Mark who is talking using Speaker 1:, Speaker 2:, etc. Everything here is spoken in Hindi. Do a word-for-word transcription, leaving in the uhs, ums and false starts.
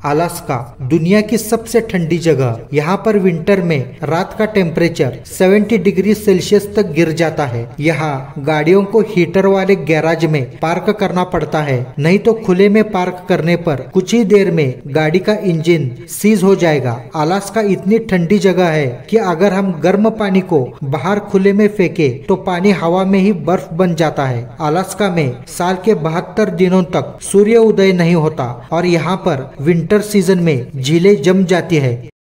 Speaker 1: अलास्का दुनिया की सबसे ठंडी जगह। यहाँ पर विंटर में रात का टेम्परेचर सत्तर डिग्री सेल्सियस तक गिर जाता है। यहाँ गाड़ियों को हीटर वाले गैराज में पार्क करना पड़ता है, नहीं तो खुले में पार्क करने पर कुछ ही देर में गाड़ी का इंजन सीज हो जाएगा। अलास्का इतनी ठंडी जगह है कि अगर हम गर्म पानी को बाहर खुले में फेंके तो पानी हवा में ही बर्फ बन जाता है। अलास्का में साल के बहत्तर दिनों तक सूर्य उदय नहीं होता और यहाँ पर विंटर सीजन में झीलें जम जाती है।